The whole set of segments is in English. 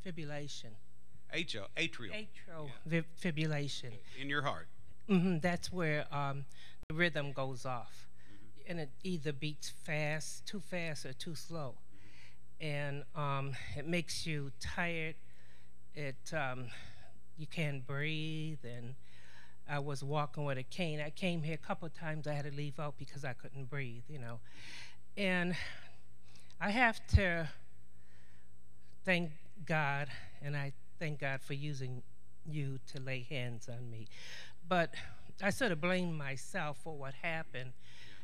fibrillation. Atrial. Atrial Yeah. fibrillation. In your heart. That's where the rhythm goes off, and it either beats fast, too fast, or too slow, and it makes you tired. It you can't breathe, and I was walking with a cane. I came here a couple of times. I had to leave out because I couldn't breathe, and I have to thank God, and I thank God for using you to lay hands on me. But I sort of blame myself for what happened,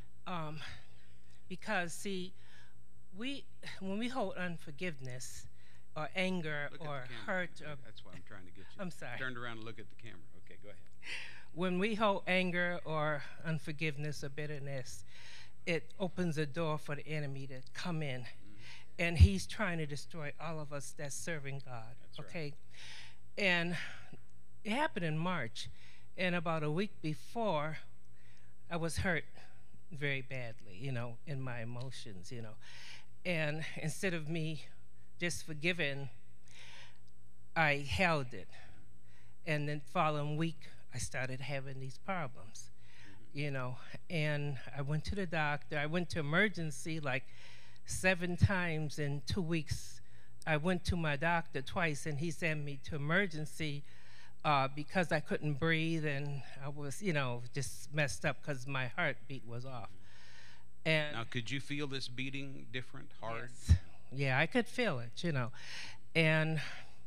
because see, when we hold unforgiveness or anger or hurt, or that's what I'm trying to get you. I'm sorry. Turned around and look at the camera. Okay, go ahead. When we hold anger or unforgiveness or bitterness, it opens a door for the enemy to come in, and he's trying to destroy all of us that's serving God. That's okay, right. And it happened in March, and about a week before, I was hurt very badly, in my emotions, and instead of me just forgiving, I held it, and then following week, I started having these problems, and I went to the doctor. I went to emergency like 7 times in 2 weeks. I went to my doctor twice, and he sent me to emergency because I couldn't breathe, and I was, just messed up because my heartbeat was off. And now, could you feel this beating different, hard? Yes. Yeah, I could feel it, and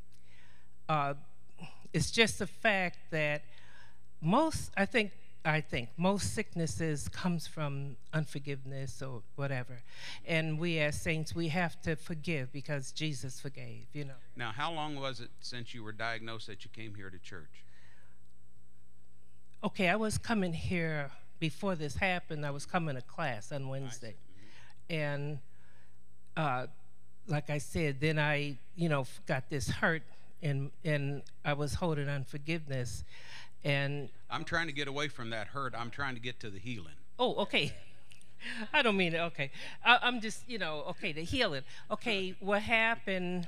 it's just the fact that I think most sicknesses comes from unforgiveness or whatever, and we as saints, we have to forgive because Jesus forgave. Now, how long was it since you were diagnosed that you came here to church? Okay, I was coming here before this happened. I was coming to class on Wednesday, and like I said, then I got this hurt, and I was holding unforgiveness. And I'm trying to get away from that hurt. I'm trying to get to the healing. Oh, okay. I don't mean it. Okay. I'm just, okay, the healing. Okay, what happened,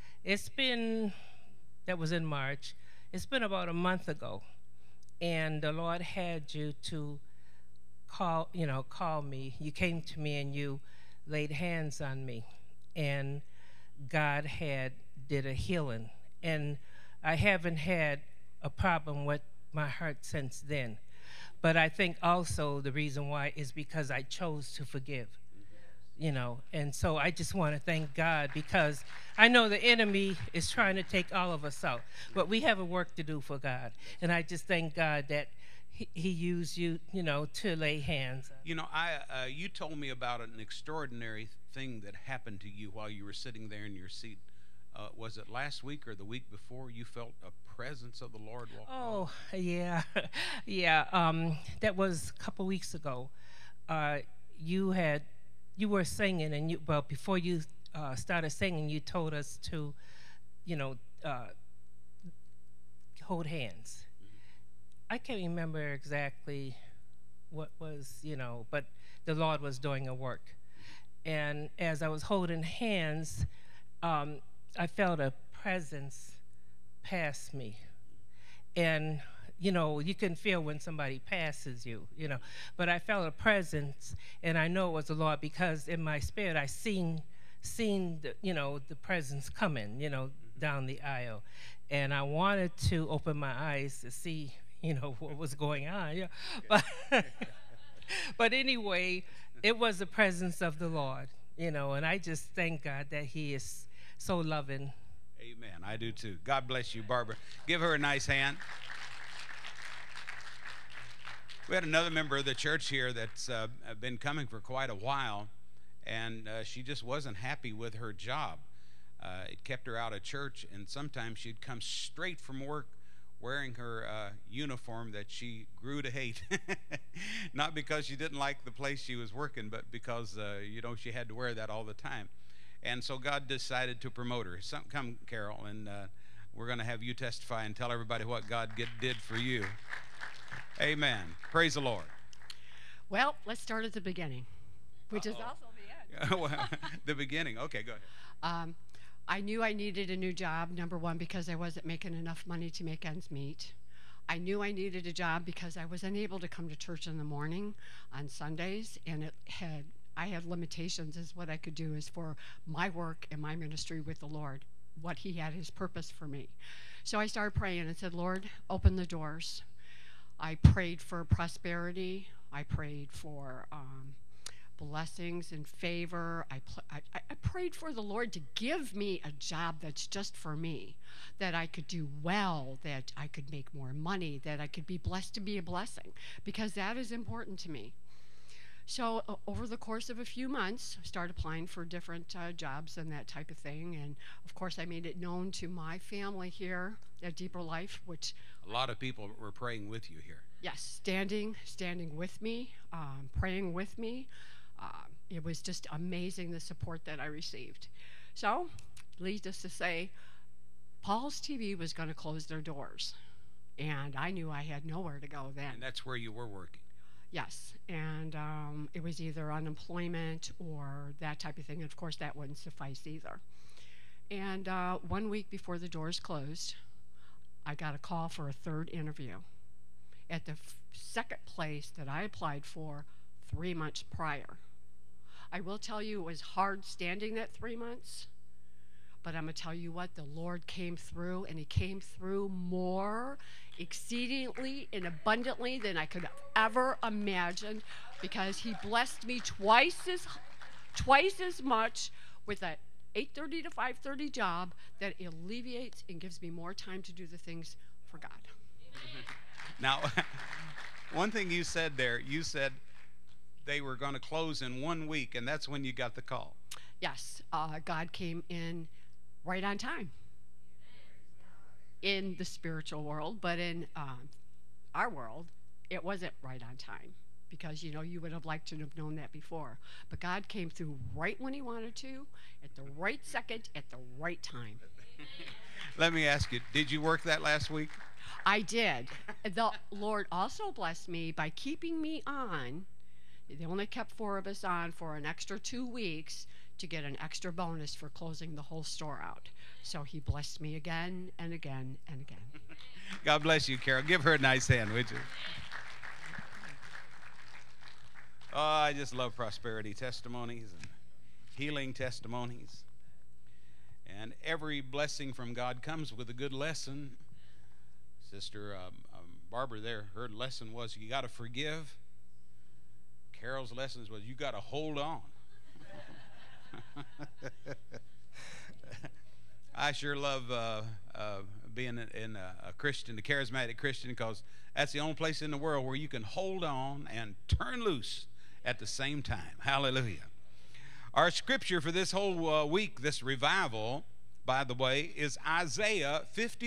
that was in March. It's been about a month ago. And the Lord had you to call me. You came to me and you laid hands on me. And God did a healing. And I haven't had a problem with my heart since then. But I think also the reason why is because I chose to forgive, and so I just want to thank God, because I know the enemy is trying to take all of us out, but we have a work to do for God, and I just thank God that he used you, to lay hands. You told me about an extraordinary thing that happened to you while you were sitting there in your seat. Was it last week or the week before you felt a presence of the Lord walking? Oh, yeah. Yeah. That was a couple weeks ago. You were singing, and before you started singing, you told us to, hold hands. I can't remember exactly what was, but the Lord was doing a work. And as I was holding hands, I felt a presence pass me. And, you can feel when somebody passes you, But I felt a presence, and I know it was the Lord because in my spirit I seen the presence coming, down the aisle. And I wanted to open my eyes to see, what was going on. Yeah. But anyway, it was the presence of the Lord, and I just thank God that he is so loving. Amen. I do too. God bless you, Barbara. Give her a nice hand. We had another member of the church here that's been coming for quite a while, and she just wasn't happy with her job. It kept her out of church, and sometimes she'd come straight from work wearing her uniform that she grew to hate. Not because she didn't like the place she was working, but because, she had to wear that all the time. And so God decided to promote her. Come, Carol, and we're going to have you testify and tell everybody what God did for you. Amen. Praise the Lord. Well, let's start at the beginning, which is also the end. Well, the beginning. Okay, go ahead. I knew I needed a new job, number one, because I wasn't making enough money to make ends meet. I knew I needed a job because I was unable to come to church in the morning on Sundays, and I had limitations as what I could do as for my work and my ministry with the Lord, what he had his purpose for me. So I started praying and said, Lord, open the doors. I prayed for prosperity. I prayed for blessings and favor. I prayed for the Lord to give me a job that's just for me, that I could do well, that I could make more money, that I could be blessed to be a blessing, because that is important to me. So over the course of a few months, I started applying for different jobs and that type of thing. And of course, I made it known to my family here at Deeper Life, which A lot of people were praying with you here. yes, standing with me, praying with me. It was just amazing, the support that I received. So leads us to say, Paul's TV was going to close their doors, and I knew I had nowhere to go then. And that's where you were working. Yes, and it was either unemployment or that type of thing. And of course, that wouldn't suffice either. And 1 week before the doors closed, I got a call for a third interview at the second place that I applied for 3 months prior. I will tell you, it was hard standing that 3 months, but I'm going to tell you what, the Lord came through, and he came through more exceedingly and abundantly than I could have ever imagined, because he blessed me twice as much with a 8:30 to 5:30 job that alleviates and gives me more time to do the things for God. Now, one thing you said there, you said they were going to close in 1 week, and that's when you got the call. Yes, God came in right on time in the spiritual world, but in our world, it wasn't right on time, because, you know, you would have liked to have known that before. But God came through right when he wanted to, at the right second, at the right time. Let me ask you, did you work that last week? I did. The Lord also blessed me by keeping me on. They only kept 4 of us on for an extra 2 weeks to get an extra bonus for closing the whole store out. So he blessed me again and again and again. God bless you, Carol. Give her a nice hand, would you? Oh, I just love prosperity testimonies and healing testimonies. And every blessing from God comes with a good lesson. Sister Barbara there, her lesson was you got to forgive. Carol's lessons was you got to hold on. I sure love being in a Christian, a charismatic Christian, because that's the only place in the world where you can hold on and turn loose at the same time. Hallelujah. Our scripture for this whole week, this revival, by the way, is Isaiah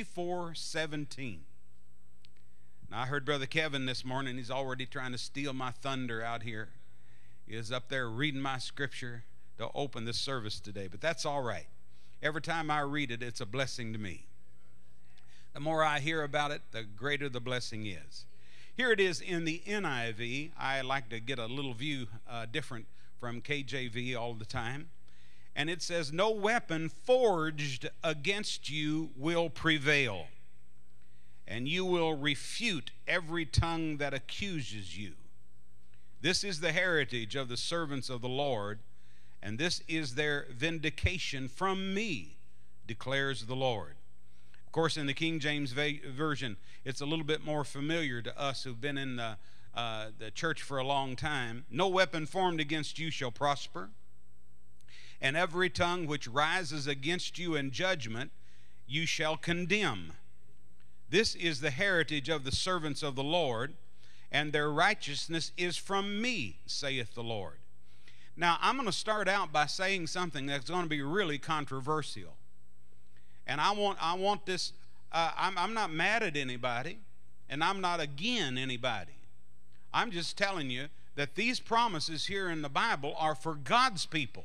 54:17. Now, I heard Brother Kevin this morning. He's already trying to steal my thunder out here. He is up there reading my scripture to open this service today, but that's all right. Every time I read it, it's a blessing to me. The more I hear about it, the greater the blessing is. Here it is in the NIV. I like to get a little view different from KJV all the time. And it says, no weapon forged against you will prevail, and you will refute every tongue that accuses you. This is the heritage of the servants of the Lord, and this is their vindication from me, declares the Lord. Of course, in the King James Version, it's a little bit more familiar to us who've been in the church for a long time. No weapon formed against you shall prosper, and every tongue which rises against you in judgment you shall condemn. This is the heritage of the servants of the Lord, and their righteousness is from me, saith the Lord. Now, I'm going to start out by saying something that's going to be really controversial. And I want this, I'm not mad at anybody, and I'm not against anybody. I'm just telling you that these promises here in the Bible are for God's people.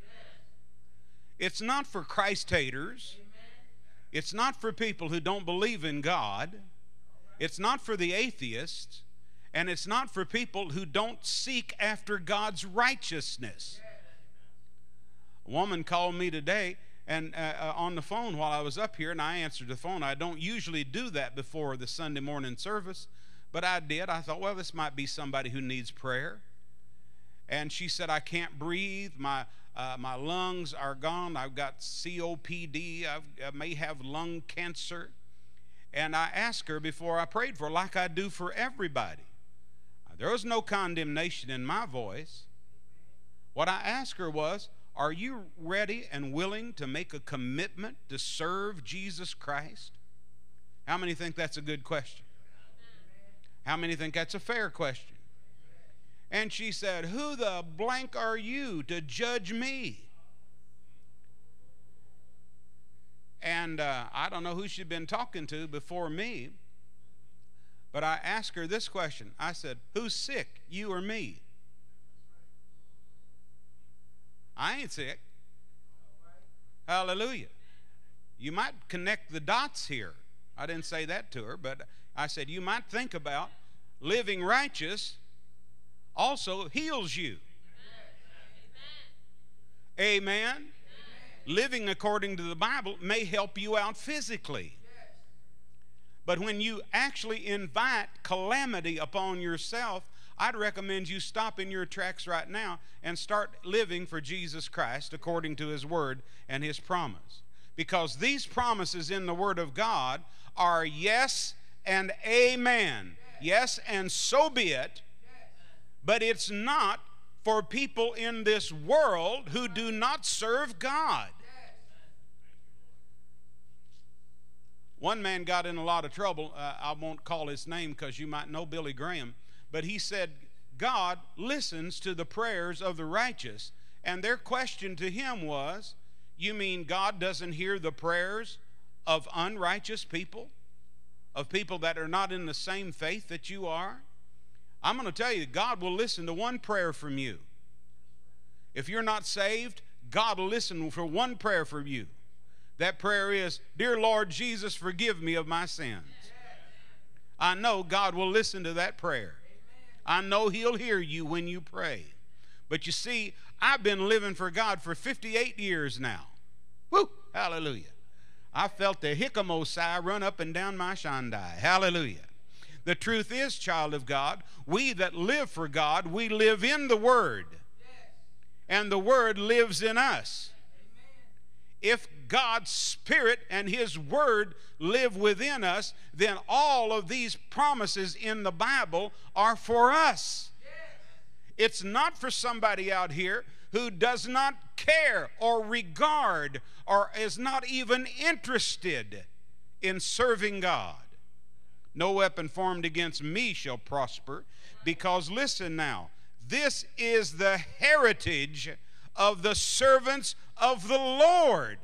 It's not for Christ haters. It's not for people who don't believe in God. It's not for the atheists. And it's not for people who don't seek after God's righteousness. A woman called me today And on the phone while I was up here, and I answered the phone. I don't usually do that before the Sunday morning service, but I did. I thought, well, this might be somebody who needs prayer. And she said, I can't breathe. My lungs are gone. I've got COPD. I may have lung cancer. And I asked her before I prayed for her, like I do for everybody. There was no condemnation in my voice. What I asked her was, are you ready and willing to make a commitment to serve Jesus Christ? How many think that's a good question? How many think that's a fair question? And she said, who the blank are you to judge me? And I don't know who she'd been talking to before me, but I asked her this question. I said, who's sick, you or me? I ain't sick. Hallelujah. You might connect the dots here. I didn't say that to her, but I said you might think about living righteous also heals you. Amen. Amen. Living according to the Bible may help you out physically. But when you actually invite calamity upon yourself, I'd recommend you stop in your tracks right now and start living for Jesus Christ according to His Word and His promise. Because these promises in the Word of God are yes and amen. Yes, and so be it. But it's not for people in this world who do not serve God. One man got in a lot of trouble. I won't call his name because you might know Billy Graham. But he said, God listens to the prayers of the righteous. And their question to him was, you mean God doesn't hear the prayers of unrighteous people? Of people that are not in the same faith that you are? I'm going to tell you, God will listen to one prayer from you. If you're not saved, God will listen for one prayer from you. That prayer is, dear Lord Jesus, forgive me of my sins. I know God will listen to that prayer. I know He'll hear you when you pray. But you see, I've been living for God for 58 years now. Woo! Hallelujah. I felt the hickamo-sigh run up and down my shandai. Hallelujah. The truth is, child of God, we that live for God, we live in the Word. And the Word lives in us. If God's Spirit and His Word live within us, then all of these promises in the Bible are for us. It's not for somebody out here who does not care or regard or is not even interested in serving God. No weapon formed against me shall prosper, because listen now, this is the heritage of the servants of the Lord.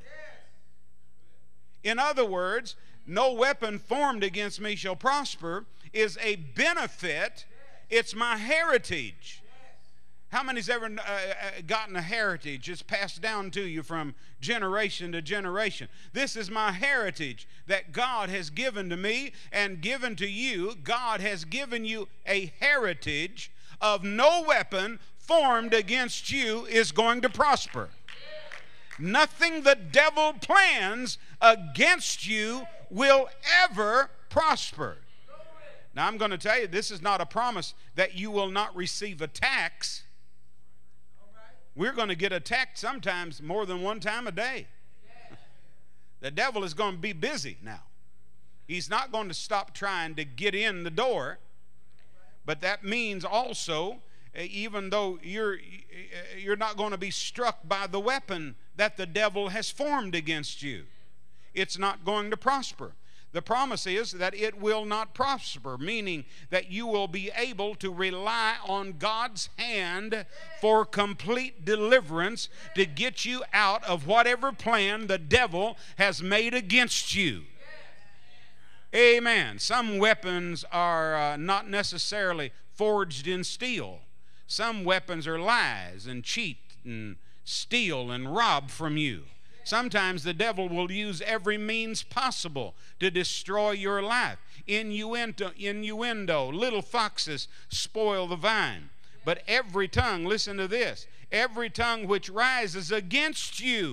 In other words, no weapon formed against me shall prosper is a benefit. It's my heritage. How many's ever gotten a heritage? It's passed down to you from generation to generation. This is my heritage that God has given to me and given to you. God has given you a heritage of no weapon formed against you is going to prosper. Nothing the devil plans against you will ever prosper. Now, I'm going to tell you, this is not a promise that you will not receive attacks. We're going to get attacked sometimes more than one time a day. The devil is going to be busy now. He's not going to stop trying to get in the door. But that means also, even though you're not going to be struck by the weapon that the devil has formed against you, it's not going to prosper. The promise is that it will not prosper, meaning that you will be able to rely on God's hand for complete deliverance to get you out of whatever plan the devil has made against you. Amen. Some weapons are not necessarily forged in steel. Some weapons are lies and cheat and steal and rob from you. Sometimes the devil will use every means possible to destroy your life. Innuendo, little foxes spoil the vine. But every tongue, listen to this, every tongue which rises against you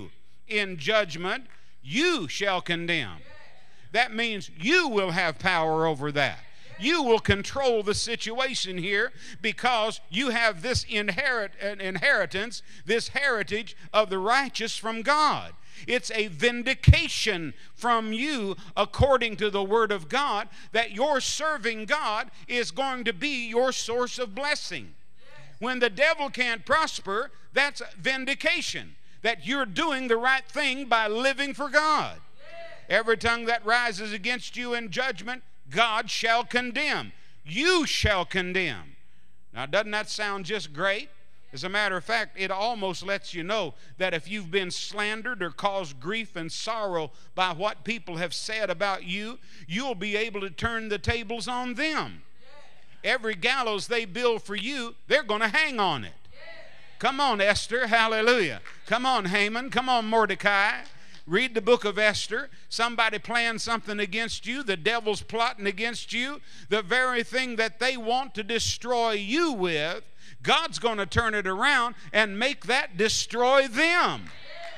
in judgment, you shall condemn. That means you will have power over that. You will control the situation here because you have this inheritance, this heritage of the righteous from God. It's a vindication from you according to the Word of God that your serving God is going to be your source of blessing. When the devil can't prosper, that's vindication that you're doing the right thing by living for God. Every tongue that rises against you in judgment, God shall condemn. You shall condemn. Now, doesn't that sound just great? As a matter of fact, it almost lets you know that if you've been slandered or caused grief and sorrow by what people have said about you, you'll be able to turn the tables on them. Every gallows they build for you, they're going to hang on it. Come on, Esther. Hallelujah. Come on, Haman. Come on, Mordecai. Read the book of Esther. Somebody planned something against you. The devil's plotting against you. The very thing that they want to destroy you with, God's going to turn it around and make that destroy them.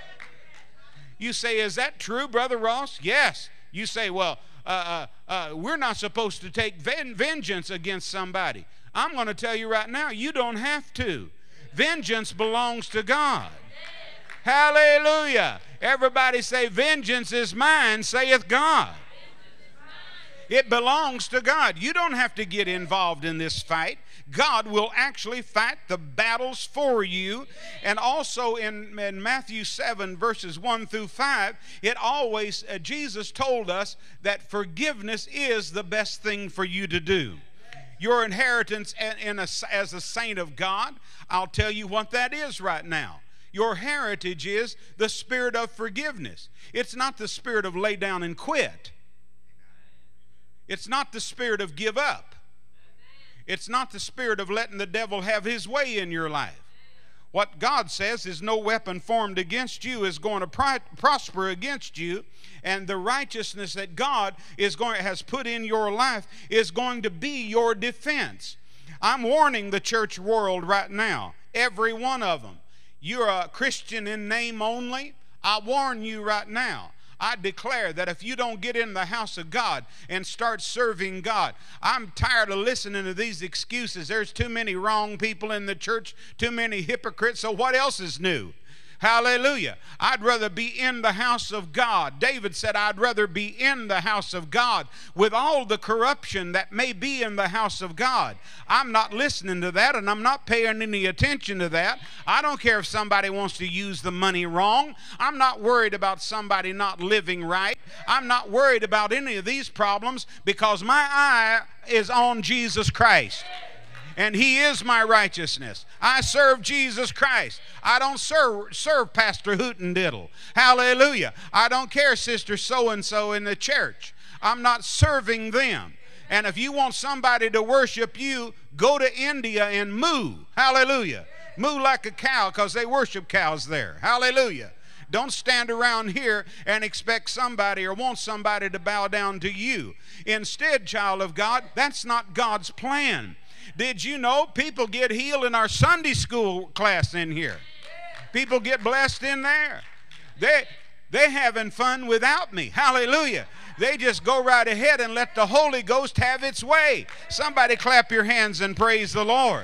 You say, is that true, Brother Ross? Yes. You say, well, we're not supposed to take vengeance against somebody. I'm going to tell you right now, you don't have to. Vengeance belongs to God. Hallelujah. Everybody say, vengeance is mine, saith God. It belongs to God. You don't have to get involved in this fight. God will actually fight the battles for you. And also in Matthew 7 verses 1 through 5, it always, Jesus told us that forgiveness is the best thing for you to do. Your inheritance as a saint of God, I'll tell you what that is right now. Your heritage is the spirit of forgiveness. It's not the spirit of lay down and quit. It's not the spirit of give up. It's not the spirit of letting the devil have his way in your life. What God says is no weapon formed against you is going to prosper against you, and the righteousness that God has put in your life is going to be your defense. I'm warning the church world right now, every one of them. You're a Christian in name only. I warn you right now. I declare that if you don't get in the house of God and start serving God, I'm tired of listening to these excuses. There's too many wrong people in the church, too many hypocrites, so what else is new? Hallelujah. I'd rather be in the house of God. David said, I'd rather be in the house of God with all the corruption that may be in the house of God. I'm not listening to that, and I'm not paying any attention to that. I don't care if somebody wants to use the money wrong. I'm not worried about somebody not living right. I'm not worried about any of these problems because my eye is on Jesus Christ. And He is my righteousness. I serve Jesus Christ. I don't serve Pastor Hootendiddle. Hallelujah. I don't care, Sister so-and-so in the church. I'm not serving them. And if you want somebody to worship you, go to India and moo. Hallelujah. Moo like a cow because they worship cows there. Hallelujah. Don't stand around here and expect somebody or want somebody to bow down to you. Instead, child of God, that's not God's plan. Did you know people get healed in our Sunday school class in here? People get blessed in there. They having fun without me. Hallelujah. They just go right ahead and let the Holy Ghost have its way. Somebody clap your hands and praise the Lord.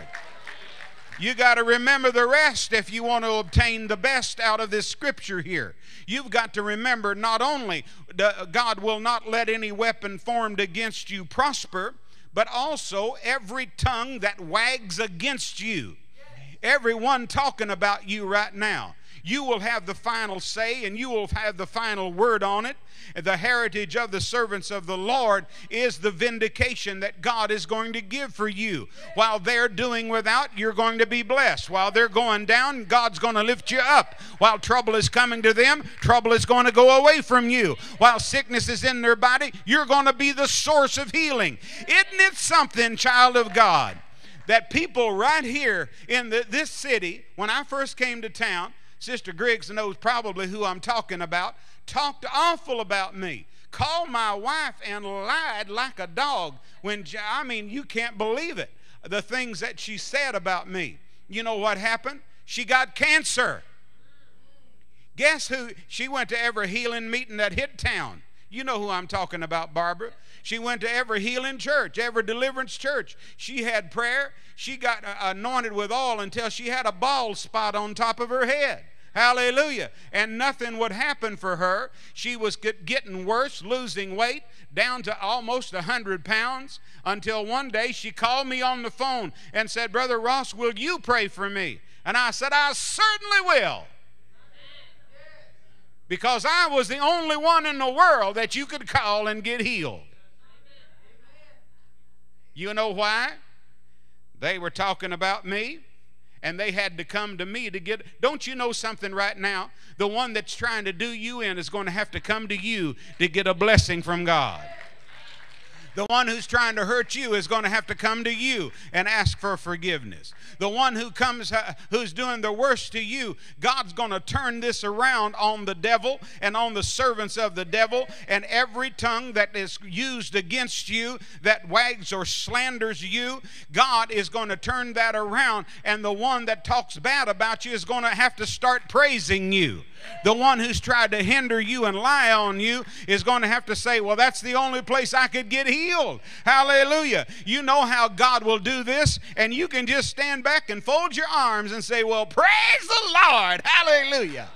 You got to remember the rest if you want to obtain the best out of this scripture here. You've got to remember not only God will not let any weapon formed against you prosper, but also every tongue that wags against you. Everyone talking about you right now. You will have the final say and you will have the final word on it. The heritage of the servants of the Lord is the vindication that God is going to give for you. While they're doing without, you're going to be blessed. While they're going down, God's going to lift you up. While trouble is coming to them, trouble is going to go away from you. While sickness is in their body, you're going to be the source of healing. Isn't it something, child of God, that people right here in this city, when I first came to town, Sister Griggs knows probably who I'm talking about, talked awful about me, called my wife and lied like a dog. You can't believe it, the things that she said about me. You know what happened? She got cancer. Guess who? She went to every healing meeting that hit town. You know who I'm talking about, Barbara. She went to every healing church, every deliverance church. She had prayer. She got anointed with oil until she had a bald spot on top of her head. Hallelujah. And nothing would happen for her. She was getting worse, losing weight, down to almost 100 pounds, until one day she called me on the phone and said, Brother Ross, will you pray for me? And I said, I certainly will. Because I was the only one in the world that you could call and get healed. You know why? They were talking about me, and they had to come to me to get. Don't you know something right now? The one that's trying to do you in is going to have to come to you to get a blessing from God. The one who's trying to hurt you is going to have to come to you and ask for forgiveness. The one who's doing the worst to you, God's going to turn this around on the devil and on the servants of the devil, and every tongue that is used against you, that wags or slanders you, God is going to turn that around, and the one that talks bad about you is going to have to start praising you. The one who's tried to hinder you and lie on you is going to have to say, well, that's the only place I could get healed. Hallelujah. You know how God will do this, and you can just stand back and fold your arms and say, well, praise the Lord. Hallelujah.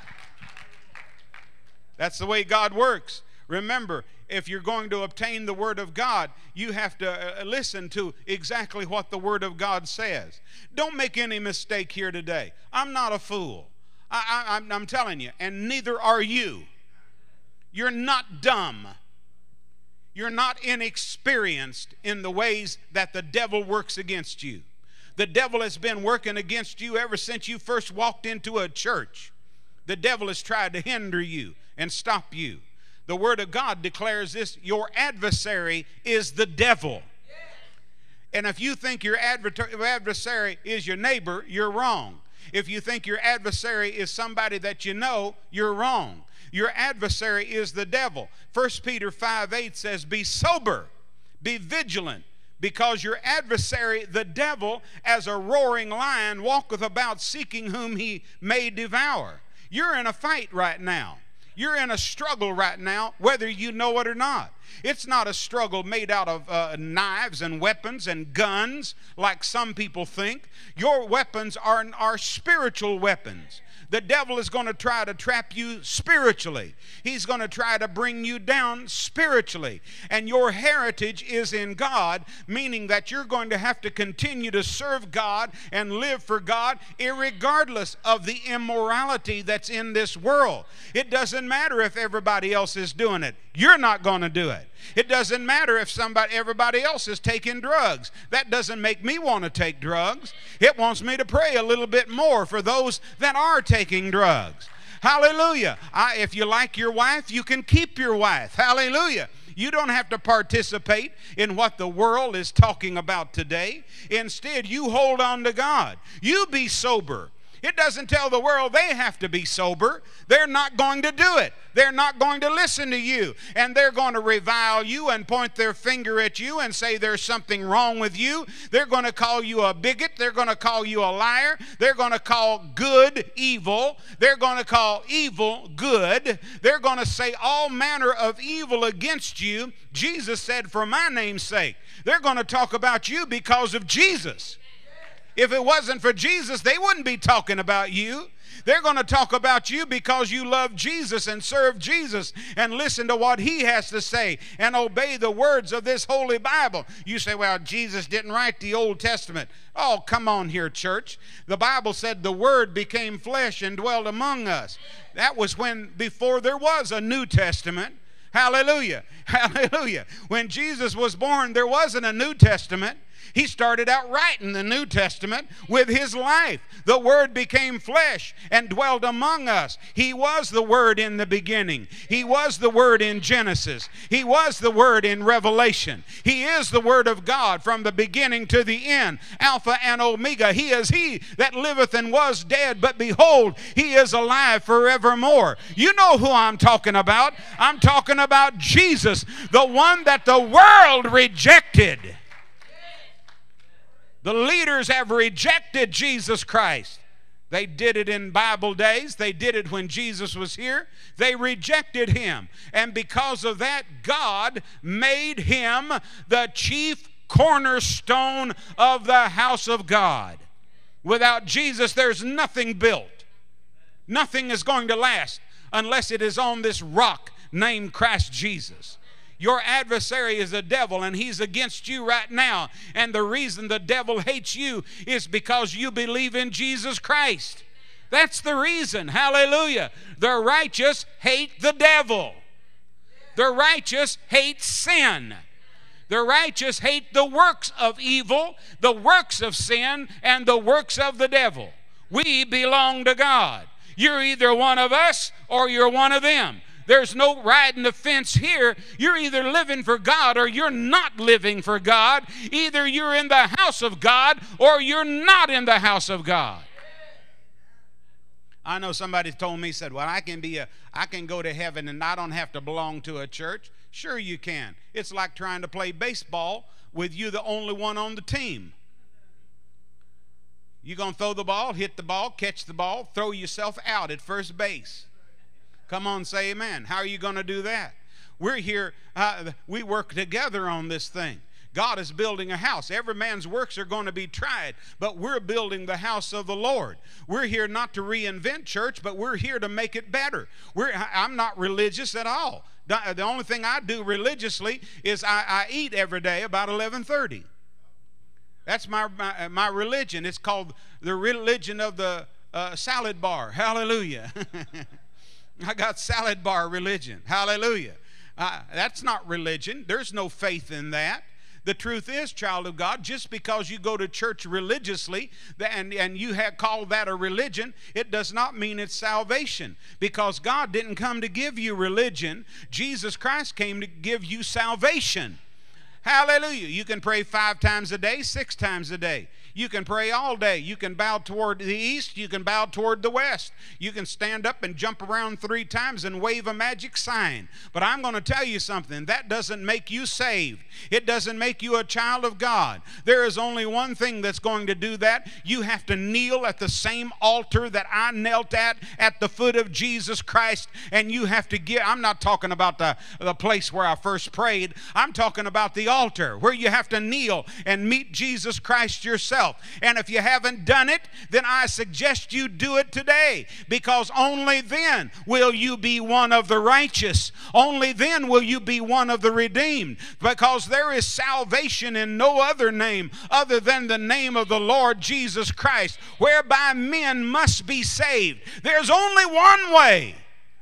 That's the way God works. Remember, if you're going to obtain the Word of God, you have to listen to exactly what the Word of God says. Don't make any mistake here today. I'm not a fool. I'm telling you, and neither are you. You're not dumb. You're not inexperienced in the ways that the devil works against you. The devil has been working against you ever since you first walked into a church. The devil has tried to hinder you and stop you. The Word of God declares this: your adversary is the devil. And if you think your adversary is your neighbor, you're wrong. If you think your adversary is somebody that you know, you're wrong. Your adversary is the devil. 1 Peter 5:8 says, be sober, be vigilant, because your adversary, the devil, as a roaring lion, walketh about seeking whom he may devour. You're in a fight right now. You're in a struggle right now, whether you know it or not. It's not a struggle made out of knives and weapons and guns like some people think. Your weapons are spiritual weapons. The devil is going to try to trap you spiritually. He's going to try to bring you down spiritually. And your heritage is in God, meaning that you're going to have to continue to serve God and live for God irregardless of the immorality that's in this world. It doesn't matter if everybody else is doing it. You're not going to do it. It doesn't matter if everybody else is taking drugs. That doesn't make me want to take drugs. It wants me to pray a little bit more for those that are taking drugs. Hallelujah. If you like your wife, you can keep your wife. Hallelujah. You don't have to participate in what the world is talking about today. Instead, you hold on to God. You be sober. It doesn't tell the world they have to be sober. They're not going to do it. They're not going to listen to you. And they're going to revile you and point their finger at you and say there's something wrong with you. They're going to call you a bigot. They're going to call you a liar. They're going to call good evil. They're going to call evil good. They're going to say all manner of evil against you. Jesus said, for my name's sake. They're going to talk about you because of Jesus. If it wasn't for Jesus, they wouldn't be talking about you. They're going to talk about you because you love Jesus and serve Jesus and listen to what he has to say and obey the words of this Holy Bible. You say, well, Jesus didn't write the Old Testament. Oh, come on here, church. The Bible said the Word became flesh and dwelt among us. That was before there was a New Testament. Hallelujah. Hallelujah. When Jesus was born, there wasn't a New Testament. He started out writing the New Testament with his life. The Word became flesh and dwelt among us. He was the Word in the beginning. He was the Word in Genesis. He was the Word in Revelation. He is the Word of God from the beginning to the end, Alpha and Omega. He is he that liveth and was dead, but behold, he is alive forevermore. You know who I'm talking about. I'm talking about Jesus, the one that the world rejected. The leaders have rejected Jesus Christ. They did it in Bible days. They did it when Jesus was here. They rejected him. And because of that, God made him the chief cornerstone of the house of God. Without Jesus, there's nothing built. Nothing is going to last unless it is on this rock named Christ Jesus. Your adversary is the devil, and he's against you right now. And the reason the devil hates you is because you believe in Jesus Christ. That's the reason. Hallelujah. The righteous hate the devil. The righteous hate sin. The righteous hate the works of evil, the works of sin, and the works of the devil. We belong to God. You're either one of us or you're one of them. There's no riding the fence here. You're either living for God or you're not living for God. Either you're in the house of God or you're not in the house of God. I know somebody told me, said, well, I can go to heaven and I don't have to belong to a church. Sure you can. It's like trying to play baseball with you the only one on the team. You're going to throw the ball, hit the ball, catch the ball, throw yourself out at first base. Come on, say amen. How are you going to do that? We're here, we work together on this thing. God is building a house. Every man's works are going to be tried, but we're building the house of the Lord. We're here not to reinvent church, but we're here to make it better. I'm not religious at all. The only thing I do religiously is I eat every day about 11:30. That's my religion. It's called the religion of the salad bar. Hallelujah. I got salad bar religion. Hallelujah. That's not religion. There's no faith in that. The truth is, child of God, just because you go to church religiously and you have called that a religion, it does not mean it's salvation. Because God didn't come to give you religion. Jesus Christ came to give you salvation. Hallelujah. You can pray 5 times a day, 6 times a day. You can pray all day. You can bow toward the east. You can bow toward the west. You can stand up and jump around 3 times and wave a magic sign. But I'm going to tell you something. That doesn't make you saved. It doesn't make you a child of God. There is only one thing that's going to do that. You have to kneel at the same altar that I knelt at the foot of Jesus Christ. And you have to give. I'm not talking about the place where I first prayed. I'm talking about the altar where you have to kneel and meet Jesus Christ yourself. And if you haven't done it, then I suggest you do it today, because only then will you be one of the righteous. Only then will you be one of the redeemed, because there is salvation in no other name other than the name of the Lord Jesus Christ, whereby men must be saved. There's only one way.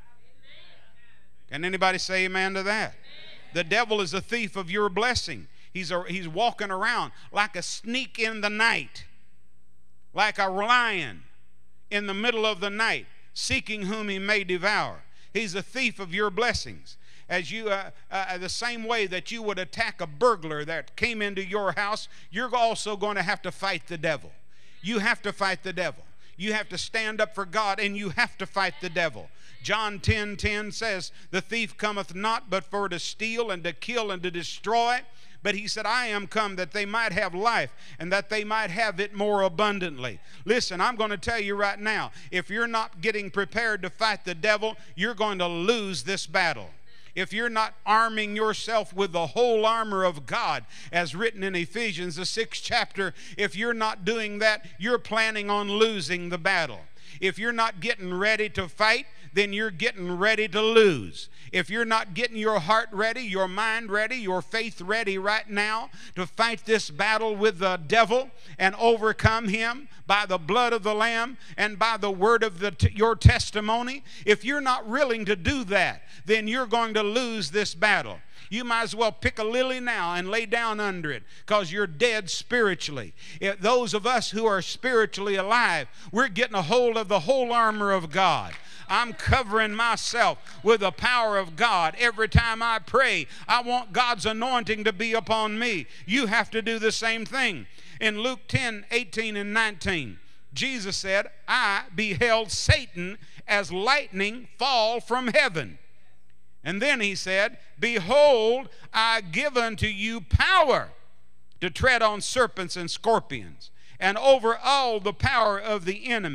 Can anybody say amen to that? The devil is a thief of your blessing. He's walking around like a sneak in the night, like a lion in the middle of the night, seeking whom he may devour. He's a thief of your blessings. As you, the same way that you would attack a burglar that came into your house, you're also going to have to fight the devil. You have to fight the devil. You have to stand up for God, and you have to fight the devil. John 10:10 says, the thief cometh not but for to steal and to kill and to destroy. But he said, I am come that they might have life and that they might have it more abundantly. Listen, I'm going to tell you right now, if you're not getting prepared to fight the devil, you're going to lose this battle. If you're not arming yourself with the whole armor of God, as written in Ephesians, the 6th chapter, if you're not doing that, you're planning on losing the battle. If you're not getting ready to fight, then you're getting ready to lose. If you're not getting your heart ready, your mind ready, your faith ready right now to fight this battle with the devil and overcome him by the blood of the Lamb and by the word of your testimony, if you're not willing to do that, then you're going to lose this battle. You might as well pick a lily now and lay down under it, because you're dead spiritually. Those of us who are spiritually alive, we're getting a hold of the whole armor of God. I'm covering myself with the power of God. Every time I pray, I want God's anointing to be upon me. You have to do the same thing. In Luke 10:18 and 19, Jesus said, I beheld Satan as lightning fall from heaven. And then he said, behold, I give unto you power to tread on serpents and scorpions, and over all the power of the enemy,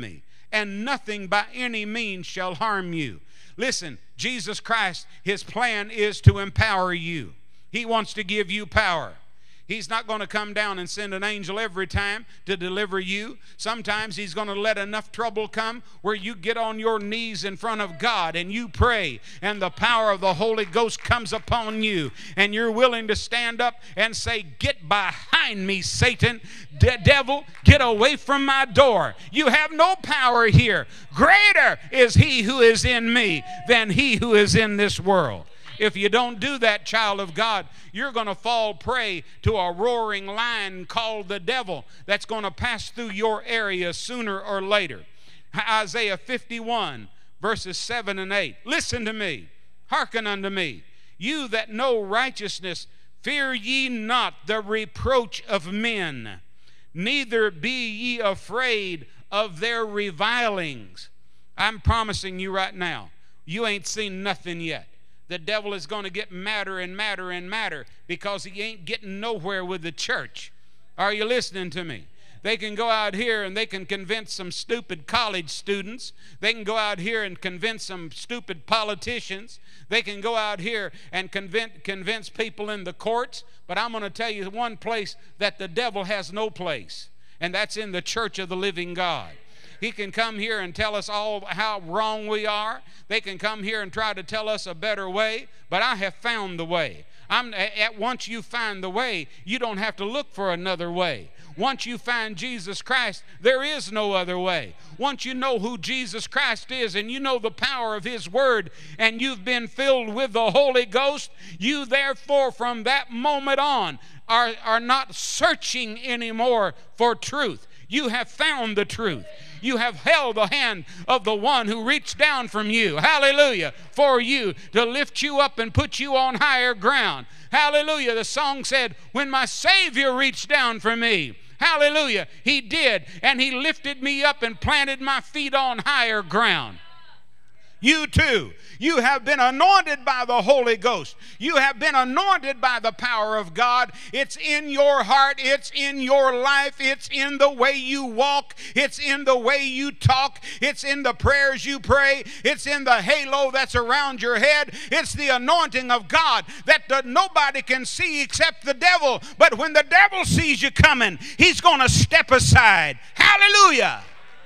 and nothing by any means shall harm you. Listen, Jesus Christ, his plan is to empower you. He wants to give you power. He's not going to come down and send an angel every time to deliver you. Sometimes he's going to let enough trouble come where you get on your knees in front of God and you pray, and the power of the Holy Ghost comes upon you, and you're willing to stand up and say, "Get behind me, Satan. Devil, get away from my door. You have no power here. Greater is he who is in me than he who is in this world." If you don't do that, child of God, you're going to fall prey to a roaring lion called the devil that's going to pass through your area sooner or later. Isaiah 51, verses 7 and 8. Listen to me. Hearken unto me. You that know righteousness, fear ye not the reproach of men, neither be ye afraid of their revilings. I'm promising you right now, you ain't seen nothing yet. The devil is going to get madder and madder and madder because he ain't getting nowhere with the church. Are you listening to me? They can go out here and they can convince some stupid college students. They can go out here and convince some stupid politicians. They can go out here and convince people in the courts. But I'm going to tell you one place that the devil has no place, and that's in the church of the living God. He can come here and tell us all how wrong we are. They can come here and try to tell us a better way, but I have found the way. Once you find the way, you don't have to look for another way. Once you find Jesus Christ, there is no other way. Once you know who Jesus Christ is and you know the power of his word and you've been filled with the Holy Ghost, you therefore from that moment on are not searching anymore for truth. You have found the truth. You have held the hand of the one who reached down from you, hallelujah, for you to lift you up and put you on higher ground. Hallelujah. The song said, when my Savior reached down for me, hallelujah, he did, and he lifted me up and planted my feet on higher ground. You too, you have been anointed by the Holy Ghost. You have been anointed by the power of God. It's in your heart. It's in your life. It's in the way you walk. It's in the way you talk. It's in the prayers you pray. It's in the halo that's around your head. It's the anointing of God that nobody can see except the devil. But when the devil sees you coming, he's going to step aside. Hallelujah.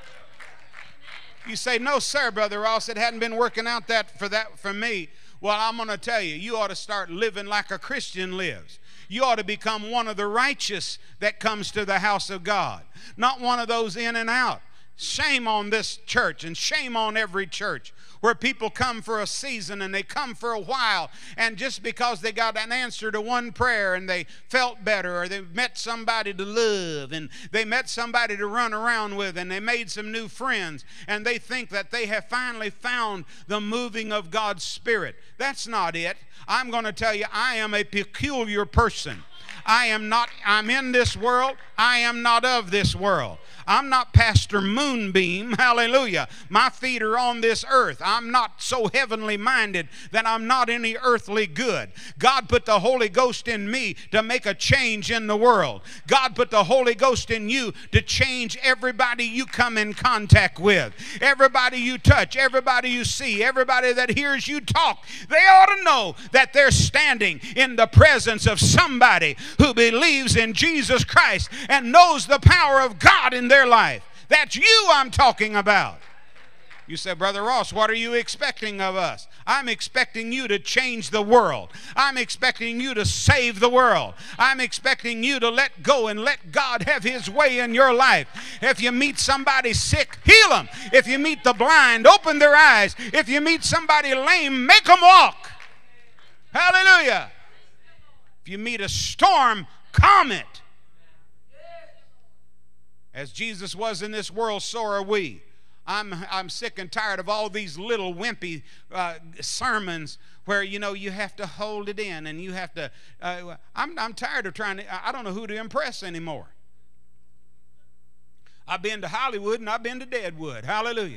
You say, no, sir, Brother Ross, it hadn't been working out for me. Well, I'm going to tell you, you ought to start living like a Christian lives. You ought to become one of the righteous that comes to the house of God, not one of those in and out. Shame on this church and shame on every church where people come for a season and they come for a while, and just because they got an answer to one prayer and they felt better, or they met somebody to love and they met somebody to run around with and they made some new friends and they think that they have finally found the moving of God's Spirit. That's not it. I'm going to tell you, I am a peculiar person. I'm in this world. I am not of this world. I'm not Pastor Moonbeam, hallelujah. My feet are on this earth. I'm not so heavenly minded that I'm not any earthly good. God put the Holy Ghost in me to make a change in the world. God put the Holy Ghost in you to change everybody you come in contact with. Everybody you touch, everybody you see, everybody that hears you talk, they ought to know that they're standing in the presence of somebody who believes in Jesus Christ and knows the power of God in their life. That's you I'm talking about. You say, Brother Ross, what are you expecting of us? I'm expecting you to change the world. I'm expecting you to save the world. I'm expecting you to let go and let God have his way in your life. If you meet somebody sick, heal them. If you meet the blind, open their eyes. If you meet somebody lame, make them walk. Hallelujah. If you meet a storm, calm it. As Jesus was in this world, so are we. I'm sick and tired of all these little wimpy sermons where, you know, you have to hold it in and you have to, I'm tired of trying to, I don't know who to impress anymore. I've been to Hollywood and I've been to Deadwood. Hallelujah.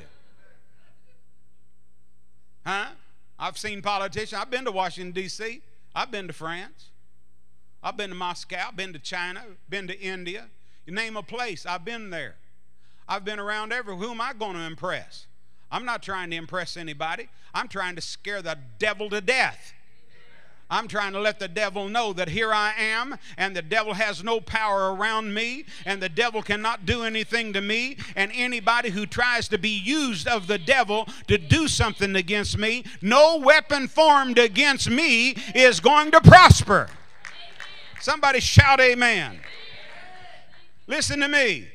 Huh? I've seen politicians. I've been to Washington, D.C. I've been to France. I've been to Moscow. I've been to China. Been to India. You name a place, I've been there. I've been around who am I going to impress? I'm not trying to impress anybody. I'm trying to scare the devil to death. I'm trying to let the devil know that here I am, and the devil has no power around me, and the devil cannot do anything to me, and anybody who tries to be used of the devil to do something against me, no weapon formed against me is going to prosper. Somebody shout amen. Listen to me.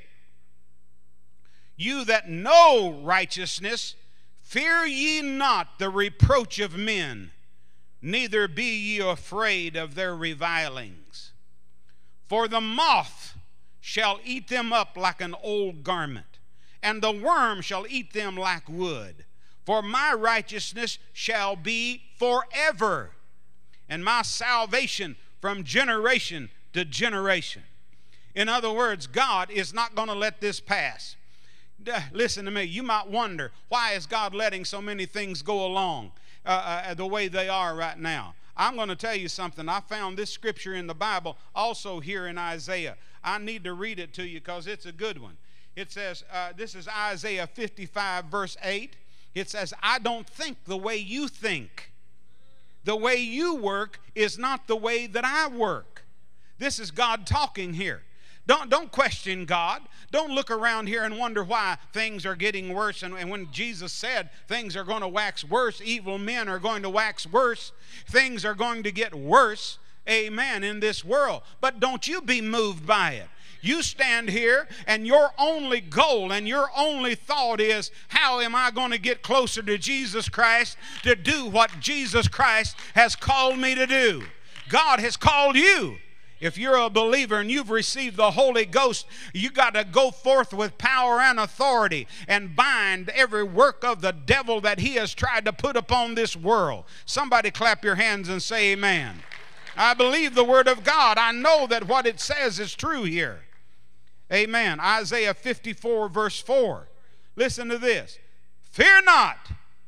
You that know righteousness, fear ye not the reproach of men, neither be ye afraid of their revilings. For the moth shall eat them up like an old garment, and the worm shall eat them like wood. For my righteousness shall be forever, and my salvation from generation to generation. In other words, God is not going to let this pass. Listen to me. You might wonder, why is God letting so many things go along the way they are right now? I'm going to tell you something. I found this scripture in the Bible, also here in Isaiah. I need to read it to you because it's a good one. It says, this is Isaiah 55, verse 8. It says, I don't think the way you think. The way you work is not the way that I work. This is God talking here. Don't question God. Don't look around here and wonder why things are getting worse. And when Jesus said things are going to wax worse, evil men are going to wax worse, things are going to get worse, amen, in this world. But don't you be moved by it. You stand here and your only goal and your only thought is, how am I going to get closer to Jesus Christ to do what Jesus Christ has called me to do? God has called you. If you're a believer and you've received the Holy Ghost, you got to go forth with power and authority and bind every work of the devil that he has tried to put upon this world. Somebody clap your hands and say amen. I believe the word of God. I know that what it says is true here. Amen. Isaiah 54 verse 4. Listen to this. Fear not,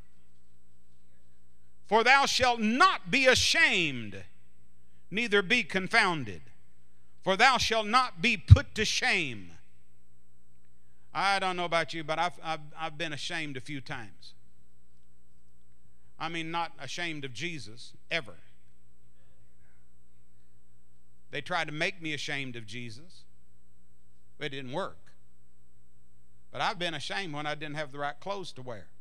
for thou shalt not be ashamed, neither be confounded, for thou shalt not be put to shame. I don't know about you, but I've been ashamed a few times. I mean, not ashamed of Jesus, ever. They tried to make me ashamed of Jesus, but it didn't work. But I've been ashamed when I didn't have the right clothes to wear.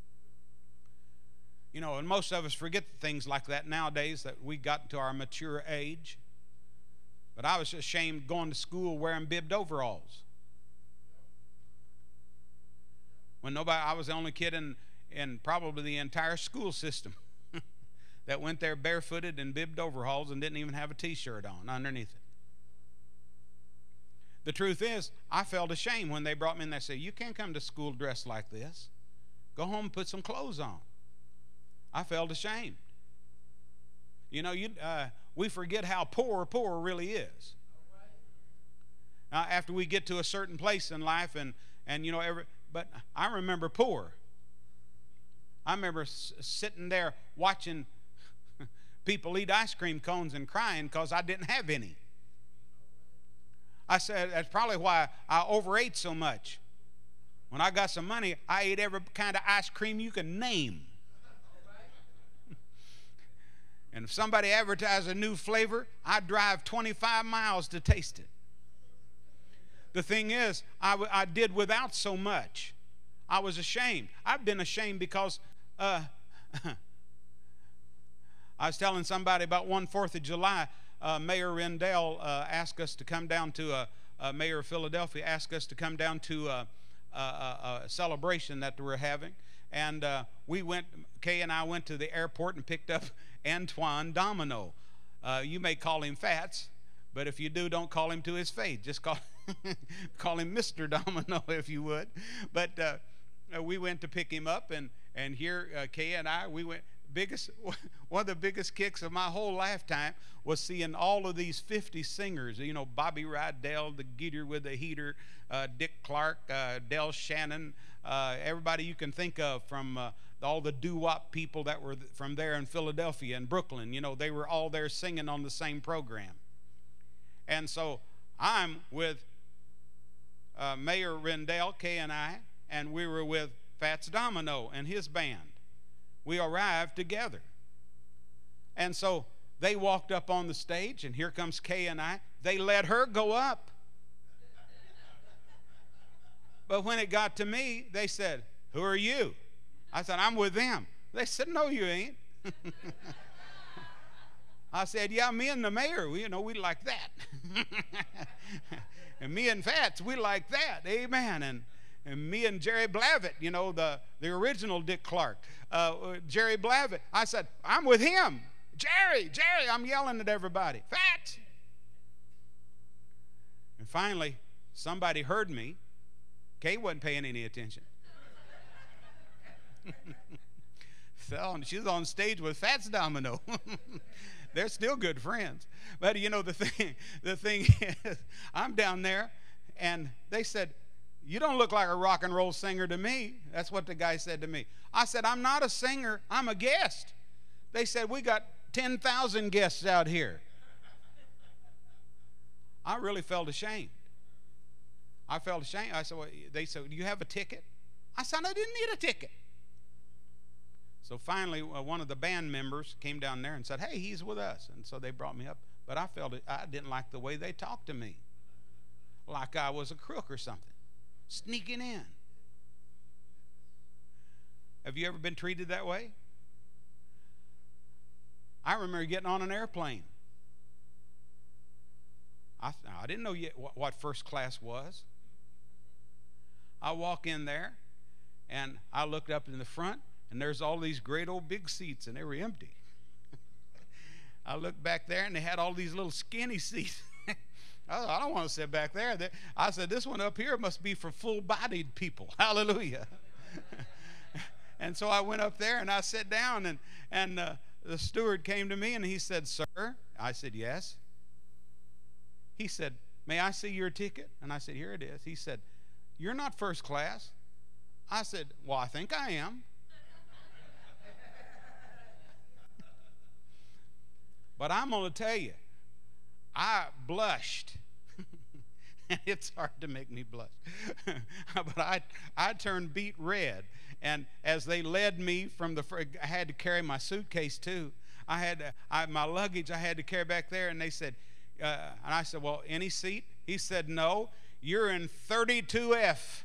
You know, and most of us forget things like that nowadays, that we got to our mature age. But I was ashamed going to school wearing bibbed overalls. When I was the only kid in probably the entire school system that went there barefooted in bibbed overalls and didn't even have a t-shirt on underneath it. The truth is, I felt ashamed when they brought me in. They said, you can't come to school dressed like this. Go home and put some clothes on. I felt ashamed. You know, we forget how poor really is. Now, after we get to a certain place in life, and you know, but I remember poor. I remember sitting there watching people eat ice cream cones and crying because I didn't have any. I said that's probably why I overate so much. When I got some money, I ate every kind of ice cream you can name. And if somebody advertised a new flavor, I'd drive 25 miles to taste it. The thing is, I did without so much. I was ashamed. I've been ashamed because I was telling somebody about one 4th of July, Mayor Rendell asked us to come down to Mayor of Philadelphia asked us to come down to a celebration that we're having. And we went, Kay and I went to the airport and picked up Antoine Domino. You may call him Fats, but if you do, don't call him to his face. Just call him Mr. Domino, if you would. But we went to pick him up, and here Kay and I, we went. One of the biggest kicks of my whole lifetime was seeing all of these 50 singers. You know, Bobby Rydell, the Geeter with the Heater, Dick Clark, Del Shannon, everybody you can think of from all the doo-wop people that were from there in Philadelphia and Brooklyn. You know, they were all there singing on the same program. And so I'm with Mayor Rendell, Kay and I, and we were with Fats Domino and his band. We arrived together. And so they walked up on the stage, and here comes Kay and I. They let her go up. But when it got to me, they said, "Who are you?" I said, "I'm with them." They said, "No, you ain't." I said, "Yeah, me and the mayor, we like that." And me and Fats, we like that. Amen. And me and Jerry Blavitt, the original Dick Clark, Jerry Blavitt. I said, "I'm with him." Jerry, I'm yelling at everybody. Fats. And finally, somebody heard me. Kay wasn't paying any attention. So she's on stage with Fats Domino. They're still good friends. But the thing is, I'm down there, and they said, "You don't look like a rock and roll singer to me." That's what the guy said to me. I said, "I'm not a singer, I'm a guest." They said, "We got 10,000 guests out here." I really felt ashamed. I felt ashamed. I said, "Well," they said, "Do you have a ticket?" I said, "I didn't need a ticket." So finally, one of the band members came down there and said, "Hey, he's with us." And so they brought me up. But I didn't like the way they talked to me, like I was a crook or something, sneaking in. Have you ever been treated that way? I remember getting on an airplane. I didn't know yet what first class was. I walk in there, and I looked up in the front, and there's all these great old big seats, and they were empty. I looked back there, and they had all these little skinny seats. I don't want to sit back there. I said, "This one up here must be for full-bodied people." Hallelujah. And so I went up there, and I sat down, and the steward came to me, and he said, "Sir?" I said, "Yes." He said, "May I see your ticket?" And I said, "Here it is." He said, "You're not first class." I said, "Well, I think I am." But I'm going to tell you, I blushed. It's hard to make me blush. But I turned beet red. And as they led me from I had to carry my suitcase too. My luggage I had to carry back there. And they said, and I said, "Well, any seat?" He said, "No, you're in 32F.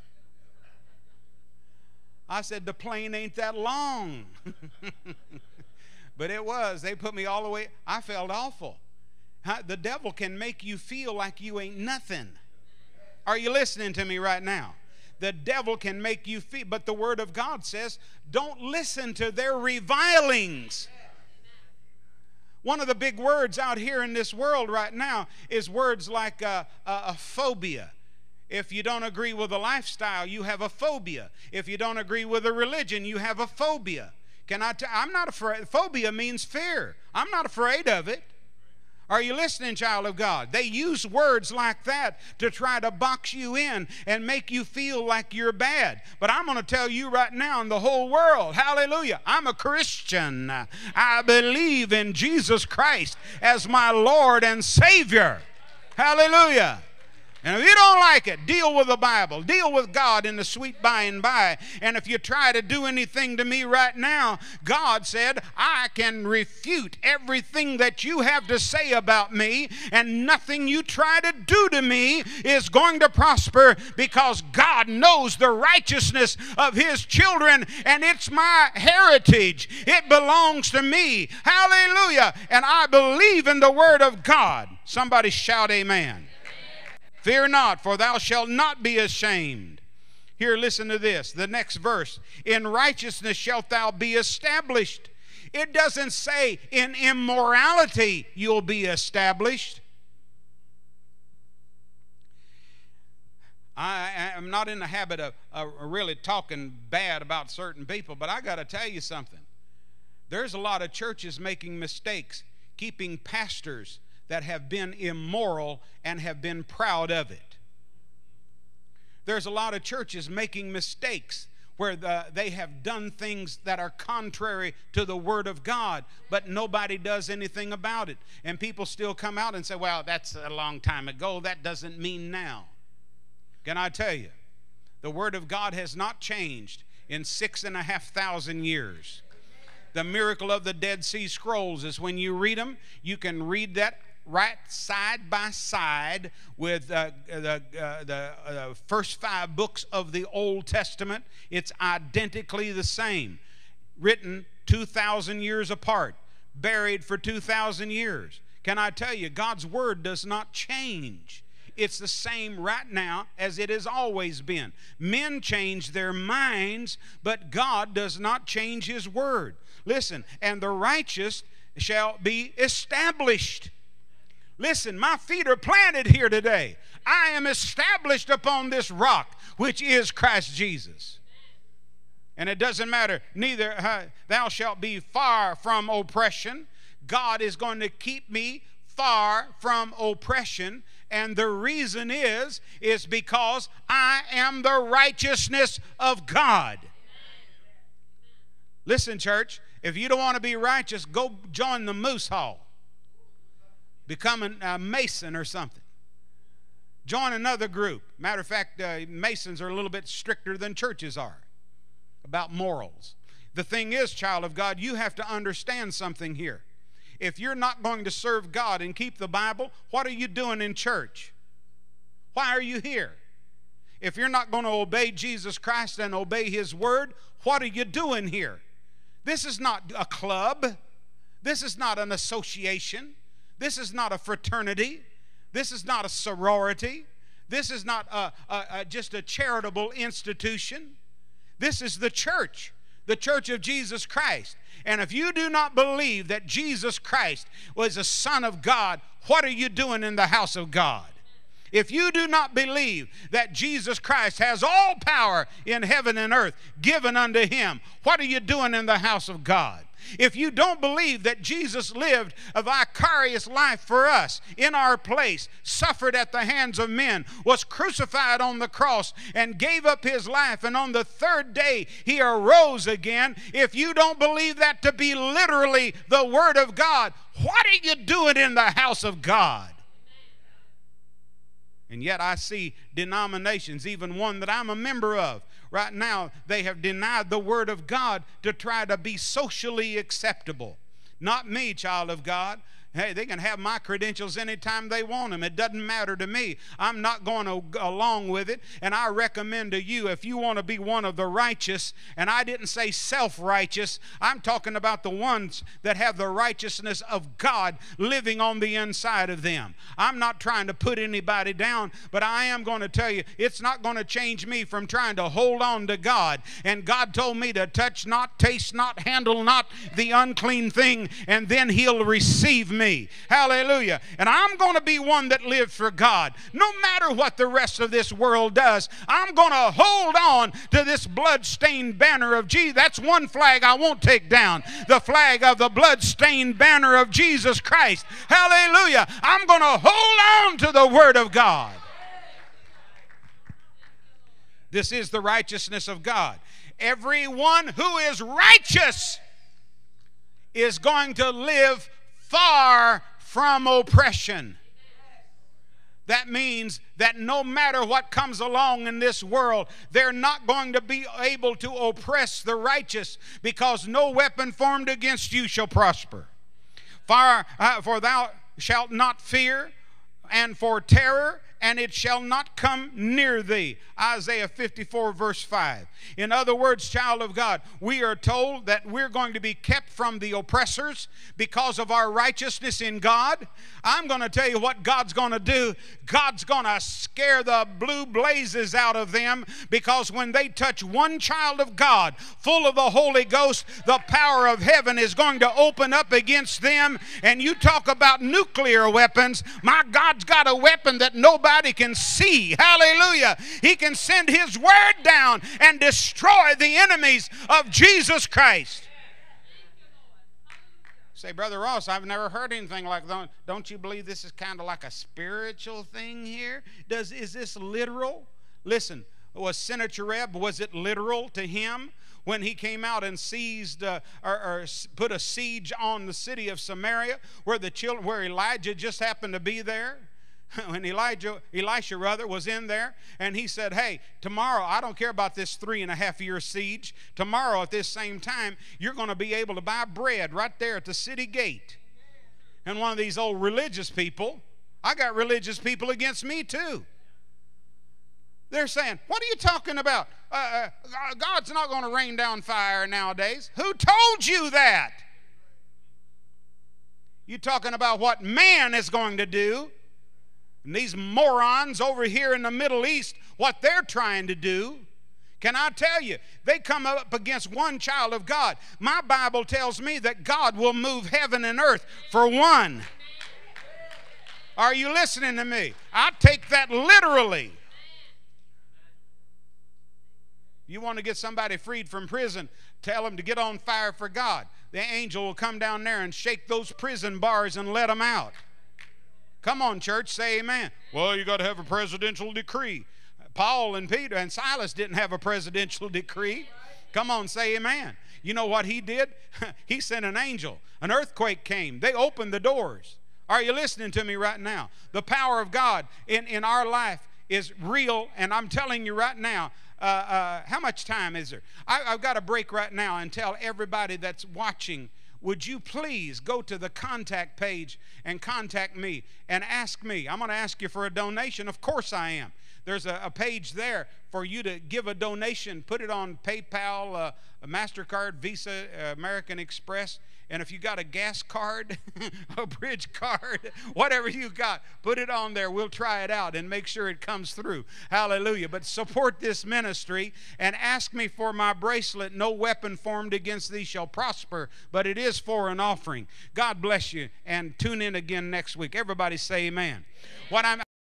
I said, "The plane ain't that long." But it was. They put me all the way. I felt awful. The devil can make you feel like you ain't nothing. Are you listening to me right now? The devil can make you feel, but the Word of God says, don't listen to their revilings. One of the big words out here in this world right now is words like a phobia. If you don't agree with a lifestyle, you have a phobia. If you don't agree with a religion, you have a phobia. I'm not afraid. Phobia means fear. I'm not afraid of it. Are you listening, child of God? They use words like that to try to box you in and make you feel like you're bad. But I'm going to tell you right now in the whole world, hallelujah, I'm a Christian. I believe in Jesus Christ as my Lord and Savior. Hallelujah. And if you don't like it, deal with the Bible. Deal with God in the sweet by and by. And if you try to do anything to me right now, God said, I can refute everything that you have to say about me, and nothing you try to do to me is going to prosper, because God knows the righteousness of His children, and it's my heritage. It belongs to me. Hallelujah. And I believe in the Word of God. Somebody shout amen. Fear not, for thou shalt not be ashamed. Here, listen to this. The next verse. In righteousness shalt thou be established. It doesn't say in immorality you'll be established. I am not in the habit of really talking bad about certain people, but I got to tell you something. There's a lot of churches making mistakes, keeping pastors that have been immoral and have been proud of it. There's a lot of churches making mistakes where they have done things that are contrary to the Word of God, but nobody does anything about it. And people still come out and say, well, that's a long time ago. That doesn't mean now. Can I tell you, the Word of God has not changed in 6,500 years. The miracle of the Dead Sea Scrolls is when you read them, you can read that right side by side with the first 5 books of the Old Testament. It's identically the same, written 2,000 years apart, buried for 2,000 years. Can I tell you, God's Word does not change. It's the same right now as it has always been. Men change their minds, but God does not change His Word. Listen, and the righteous shall be established. Listen, my feet are planted here today. I am established upon this rock, which is Christ Jesus. And it doesn't matter, neither thou shalt be far from oppression. God is going to keep me far from oppression. And the reason is because I am the righteousness of God. Listen, church, if you don't want to be righteous, go join the Moose Hall. Become a Mason or something. Join another group. Matter of fact, Masons are a little bit stricter than churches are about morals. The thing is, child of God, you have to understand something here. If you're not going to serve God and keep the Bible, what are you doing in church? Why are you here? If you're not going to obey Jesus Christ and obey His Word, what are you doing here? This is not a club. This is not an association. This is not a fraternity. This is not a sorority. This is not just a charitable institution. This is the church of Jesus Christ. And if you do not believe that Jesus Christ was a Son of God, what are you doing in the house of God? If you do not believe that Jesus Christ has all power in heaven and earth given unto Him, what are you doing in the house of God? If you don't believe that Jesus lived a vicarious life for us in our place, suffered at the hands of men, was crucified on the cross, and gave up His life, and on the third day He arose again, if you don't believe that to be literally the Word of God, what are you doing in the house of God? And yet I see denominations, even one that I'm a member of, right now, they have denied the Word of God to try to be socially acceptable. Not me, child of God. Hey, they can have my credentials anytime they want them. It doesn't matter to me. I'm not going to go along with it. And I recommend to you, if you want to be one of the righteous, and I didn't say self-righteous, I'm talking about the ones that have the righteousness of God living on the inside of them. I'm not trying to put anybody down, but I am going to tell you, it's not going to change me from trying to hold on to God. And God told me to touch not, taste not, handle not the unclean thing, and then He'll receive me. Hallelujah. And I'm going to be one that lives for God. No matter what the rest of this world does, I'm going to hold on to this blood-stained banner of Jesus. That's one flag I won't take down. The flag of the blood-stained banner of Jesus Christ. Hallelujah. I'm going to hold on to the Word of God. This is the righteousness of God. Everyone who is righteous is going to live far from oppression. That means that no matter what comes along in this world, they're not going to be able to oppress the righteous, because no weapon formed against you shall prosper. For thou shalt not fear, and for terror, and it shall not come near thee. Isaiah 54 verse 5. In other words, child of God, we are told that we're going to be kept from the oppressors because of our righteousness in God. I'm going to tell you what God's going to do. God's going to scare the blue blazes out of them, because when they touch one child of God full of the Holy Ghost, the power of heaven is going to open up against them. And you talk about nuclear weapons. My God's got a weapon that nobody can see. Hallelujah. He can send His Word down and destroy the enemies of Jesus Christ. Say, Brother Ross, I've never heard anything like that. Don't you believe this is kind of like a spiritual thing here? Is this literal? Listen, was Sennacherib, was it literal to him when he came out and seized or put a siege on the city of Samaria, where Elijah just happened to be there? when Elisha was in there, and he said, hey, tomorrow, I don't care about this 3.5-year siege. Tomorrow at this same time, you're going to be able to buy bread right there at the city gate. And one of these old religious people, I got religious people against me too. They're saying, what are you talking about? God's not going to rain down fire nowadays. Who told you that? You're talking about what man is going to do. And these morons over here in the Middle East, what they're trying to do. Can I tell you, they come up against one child of God. My Bible tells me that God will move heaven and earth for one. Are you listening to me? I take that literally. You want to get somebody freed from prison, tell them to get on fire for God. The angel will come down there and shake those prison bars and let them out. Come on, church, say amen. Well, you got to have a presidential decree. Paul and Peter and Silas didn't have a presidential decree. Come on, say amen. You know what he did? He sent an angel. An earthquake came. They opened the doors. Are you listening to me right now? The power of God in our life is real, and I'm telling you right now, how much time is there? I've got to break right now and tell everybody that's watching, would you please go to the contact page and contact me and ask me. I'm going to ask you for a donation. Of course I am. There's a page there for you to give a donation. Put it on PayPal, a MasterCard, Visa, American Express. And if you got a gas card, a bridge card, whatever you got, put it on there. We'll try it out and make sure it comes through. Hallelujah. But support this ministry and ask me for my bracelet. No weapon formed against thee shall prosper, but it is for an offering. God bless you, and tune in again next week. Everybody say amen. What I'm